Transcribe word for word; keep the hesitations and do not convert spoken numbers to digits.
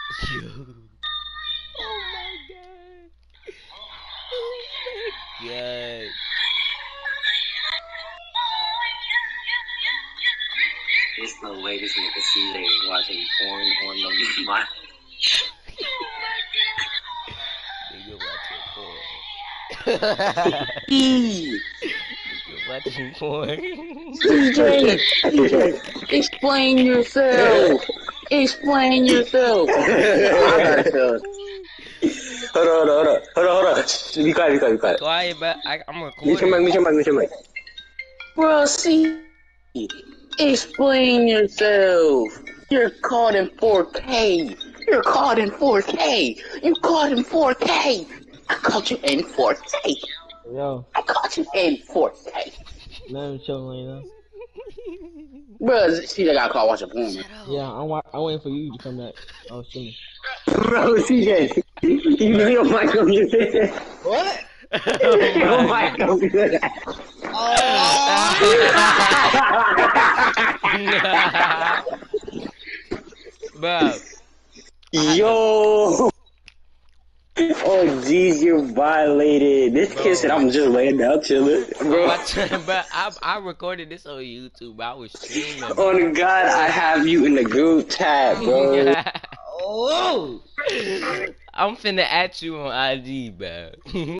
Yo. Oh my god. Oh my god. There's no way this nigga see they watching porn on the my. Nigga watching porn. Nigga watching porn. C J, C J, explain yourself. Explain yourself. I gotta tell. Hold on, hold on, hold on, hold on, hold on. Shh, be quiet, be quiet, be quiet. Quiet, but I, I'm Mute your mic, recording. mute your mic, mute your mic. Bro, see, explain yourself. You're caught in four K. You're caught in four K. You caught in four K. I caught you in four K. Yo, I caught you in four K. let me chill right now. Bro, see, I got caught watching porn. Shut up. Yeah, I'm, wa I'm waiting for you to come back. Oh, shit. Bro, C J, you know your mic on mute. What? Your mic on mute. Bro. Yo! Oh, jeez, you're violated. This Bro. kid said I'm just laying down chilling. Bro, But I, I recorded this on YouTube. I was streaming. on God, I have you in the group chat, bro. Oh! I'm finna at you on I G, bro.